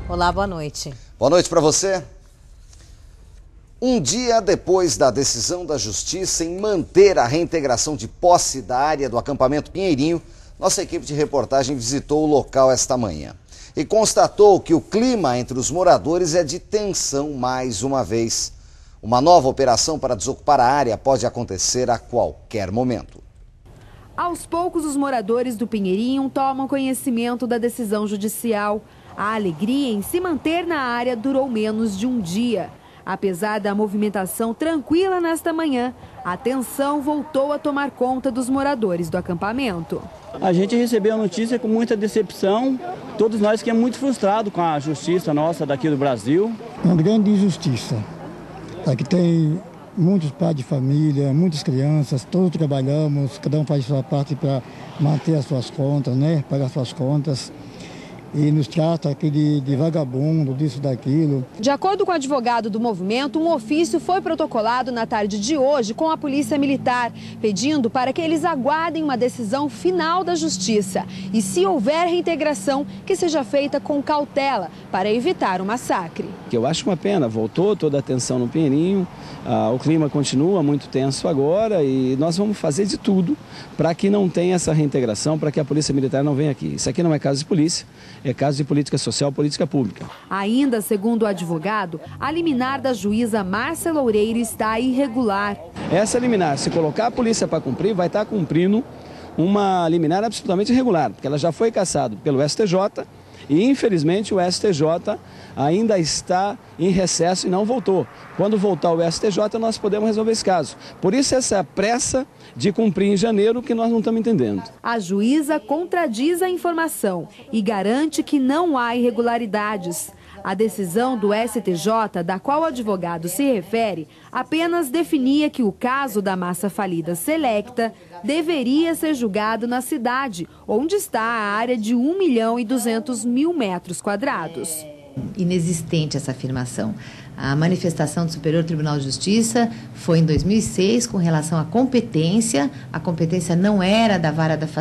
Olá, boa noite. Boa noite para você. Um dia depois da decisão da Justiça em manter a reintegração de posse da área do acampamento Pinheirinho, nossa equipe de reportagem visitou o local esta manhã e constatou que o clima entre os moradores é de tensão mais uma vez. Uma nova operação para desocupar a área pode acontecer a qualquer momento. Aos poucos, os moradores do Pinheirinho tomam conhecimento da decisão judicial. A alegria em se manter na área durou menos de um dia. Apesar da movimentação tranquila nesta manhã, a tensão voltou a tomar conta dos moradores do acampamento. A gente recebeu a notícia com muita decepção, todos nós que é muito frustrado com a justiça nossa daqui do Brasil. Uma grande injustiça. Aqui tem muitos pais de família, muitas crianças, todos trabalhamos, cada um faz sua parte para manter as suas contas, né? Pagar suas contas. E nos trata aqui de vagabundo, disso, daquilo. De acordo com o advogado do movimento, um ofício foi protocolado na tarde de hoje com a Polícia Militar, pedindo para que eles aguardem uma decisão final da Justiça. E se houver reintegração, que seja feita com cautela, para evitar o massacre. Eu acho uma pena, voltou toda a tensão no Pinheirinho, o clima continua muito tenso agora e nós vamos fazer de tudo para que não tenha essa reintegração, para que a Polícia Militar não venha aqui. Isso aqui não é caso de polícia. É caso de política social, política pública. Ainda, segundo o advogado, a liminar da juíza Márcia Loureiro está irregular. Essa liminar, se colocar a polícia para cumprir, vai estar cumprindo uma liminar absolutamente irregular, porque ela já foi cassada pelo STJ e, infelizmente, o STJ ainda está em recesso e não voltou. Quando voltar o STJ, nós podemos resolver esse caso. Por isso, essa pressa de cumprir em janeiro que nós não estamos entendendo. A juíza contradiz a informação e garante que não há irregularidades. A decisão do STJ, da qual o advogado se refere, apenas definia que o caso da massa falida Selecta deveria ser julgado na cidade, onde está a área de 1.200.000 metros quadrados. Inexistente essa afirmação. A manifestação do Superior Tribunal de Justiça foi em 2006 com relação à competência. A competência não era da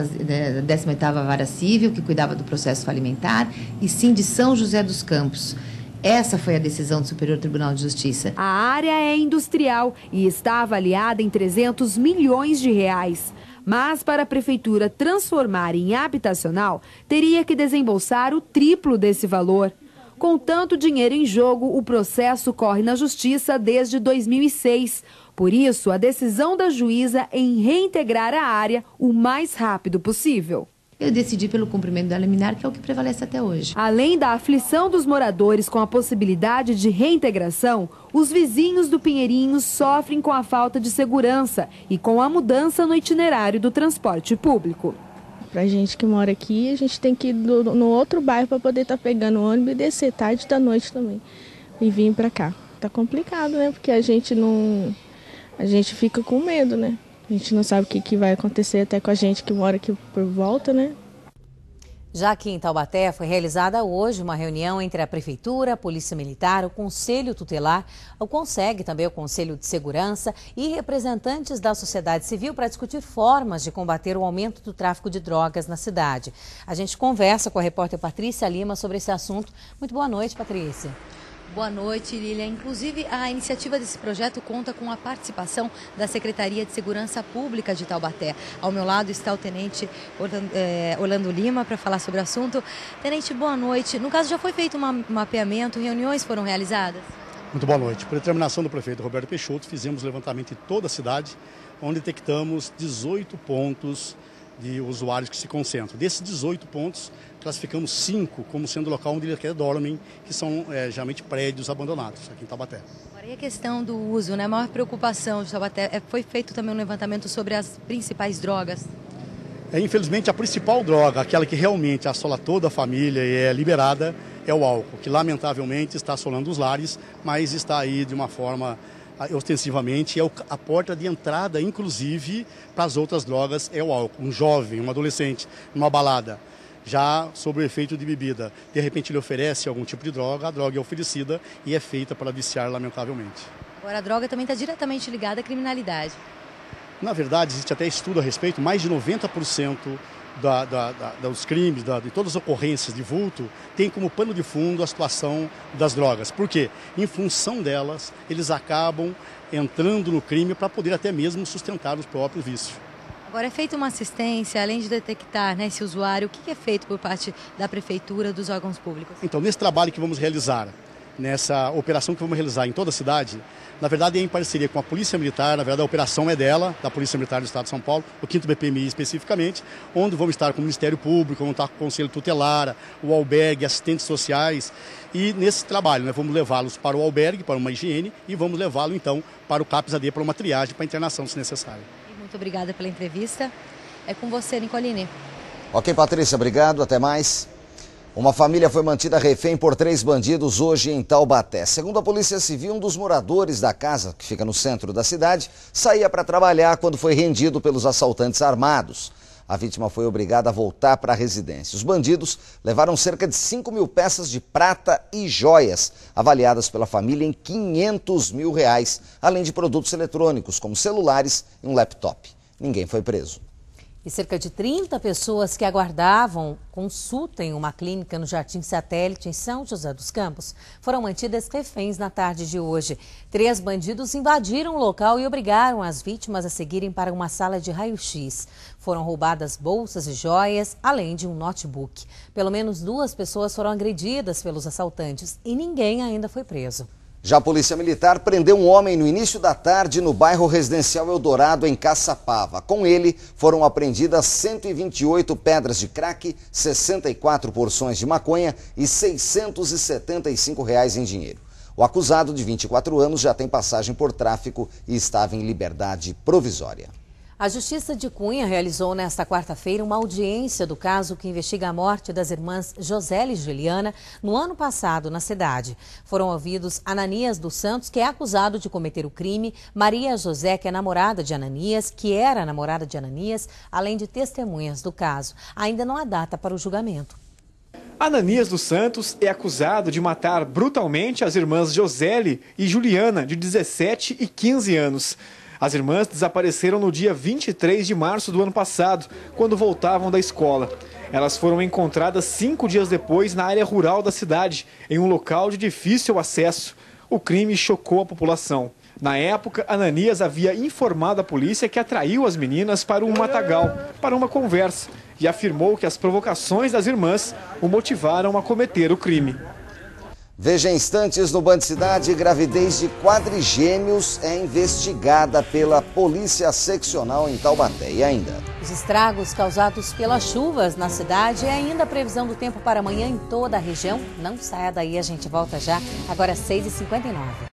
18ª Vara Civil, que cuidava do processo falimentar, e sim de São José dos Campos. Essa foi a decisão do Superior Tribunal de Justiça. A área é industrial e está avaliada em 300 milhões de reais. Mas para a prefeitura transformar em habitacional, teria que desembolsar o triplo desse valor. Com tanto dinheiro em jogo, o processo corre na Justiça desde 2006. Por isso, a decisão da juíza em reintegrar a área o mais rápido possível. Eu decidi pelo cumprimento da liminar, que é o que prevalece até hoje. Além da aflição dos moradores com a possibilidade de reintegração, os vizinhos do Pinheirinho sofrem com a falta de segurança e com a mudança no itinerário do transporte público. Pra gente que mora aqui, a gente tem que ir no outro bairro para poder estar pegando o ônibus e descer tarde da noite também. E vir para cá. Tá complicado, né? Porque a gente fica com medo, né? A gente não sabe o que vai acontecer até com a gente que mora aqui por volta, né? Já aqui em Taubaté, foi realizada hoje uma reunião entre a Prefeitura, a Polícia Militar, o Conselho Tutelar, o CONSEG, também o Conselho de Segurança e representantes da sociedade civil para discutir formas de combater o aumento do tráfico de drogas na cidade. A gente conversa com a repórter Patrícia Lima sobre esse assunto. Muito boa noite, Patrícia. Boa noite, Lília. Inclusive, a iniciativa desse projeto conta com a participação da Secretaria de Segurança Pública de Taubaté. Ao meu lado está o Tenente Orlando Lima para falar sobre o assunto. Tenente, boa noite. No caso, já foi feito um mapeamento, reuniões foram realizadas? Muito boa noite. Por determinação do prefeito Roberto Peixoto, fizemos levantamento em toda a cidade, onde detectamos 18 pontos de usuários que se concentram. Desses 18 pontos, classificamos 5 como sendo o local onde eles dormem, que são geralmente prédios abandonados aqui em Taubaté. Agora, e a questão do uso, né? A maior preocupação de Taubaté, foi feito também um levantamento sobre as principais drogas? Infelizmente, a principal droga, aquela que realmente assola toda a família e é liberada, é o álcool, que lamentavelmente está assolando os lares, mas está aí de uma forma ostensivamente, a porta de entrada, inclusive, para as outras drogas é o álcool. Um jovem, um adolescente, numa balada, já sob o efeito de bebida, de repente ele oferece algum tipo de droga, a droga é oferecida e é feita para viciar, lamentavelmente. Agora, a droga também está diretamente ligada à criminalidade. Na verdade, existe até estudo a respeito, mais de 90% dos crimes, de todas as ocorrências de vulto, tem como pano de fundo a situação das drogas. Por quê? Em função delas, eles acabam entrando no crime para poder até mesmo sustentar os próprios vícios. Agora, é feita uma assistência, além de detectar, né, esse usuário, o que é feito por parte da Prefeitura, dos órgãos públicos? Então, nesse trabalho que vamos realizar, nessa operação que vamos realizar em toda a cidade, na verdade é em parceria com a Polícia Militar, na verdade a operação é dela, da Polícia Militar do Estado de São Paulo, o 5º BPMI especificamente, onde vamos estar com o Ministério Público, vamos estar com o Conselho Tutelar, o albergue, assistentes sociais, e nesse trabalho nós vamos levá-los para o albergue, para uma higiene, e vamos levá-lo então para o CAPS-AD, para uma triagem, para internação se necessário. Muito obrigada pela entrevista. É com você, Nicoline. Ok, Patrícia, obrigado, até mais. Uma família foi mantida refém por 3 bandidos hoje em Taubaté. Segundo a Polícia Civil, um dos moradores da casa, que fica no centro da cidade, saía para trabalhar quando foi rendido pelos assaltantes armados. A vítima foi obrigada a voltar para a residência. Os bandidos levaram cerca de 5 mil peças de prata e joias, avaliadas pela família em R$500 mil, além de produtos eletrônicos, como celulares e um laptop. Ninguém foi preso. E cerca de 30 pessoas que aguardavam consulta em uma clínica no Jardim Satélite, em São José dos Campos, foram mantidas reféns na tarde de hoje. 3 bandidos invadiram o local e obrigaram as vítimas a seguirem para uma sala de raio-x. Foram roubadas bolsas e joias, além de um notebook. Pelo menos 2 pessoas foram agredidas pelos assaltantes e ninguém ainda foi preso. Já a Polícia Militar prendeu um homem no início da tarde no bairro residencial Eldorado, em Caçapava. Com ele, foram apreendidas 128 pedras de crack, 64 porções de maconha e R$675 em dinheiro. O acusado, de 24 anos, já tem passagem por tráfico e estava em liberdade provisória. A Justiça de Cunha realizou nesta quarta-feira uma audiência do caso que investiga a morte das irmãs Joseli e Juliana no ano passado na cidade. Foram ouvidos Ananias dos Santos, que é acusado de cometer o crime, Maria José, que é namorada de Ananias, que era namorada de Ananias, além de testemunhas do caso. Ainda não há data para o julgamento. Ananias dos Santos é acusado de matar brutalmente as irmãs Joseli e Juliana, de 17 e 15 anos. As irmãs desapareceram no dia 23 de março do ano passado, quando voltavam da escola. Elas foram encontradas 5 dias depois na área rural da cidade, em um local de difícil acesso. O crime chocou a população. Na época, Ananias havia informado a polícia que atraiu as meninas para um matagal, para uma conversa, e afirmou que as provocações das irmãs o motivaram a cometer o crime. Veja em instantes no Band Cidade, gravidez de quadrigêmeos é investigada pela Polícia Seccional em Taubaté. E ainda? Os estragos causados pelas chuvas na cidade e ainda a previsão do tempo para amanhã em toda a região. Não saia daí, a gente volta já, agora às 6h59.